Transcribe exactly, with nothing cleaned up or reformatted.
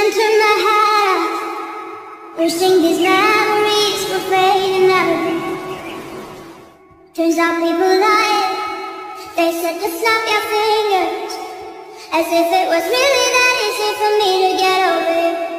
and turn my head off, wishing these memories will fade and never be. Turns out people lie. They said to snap your fingers, as if it was really that easy for me to get over you.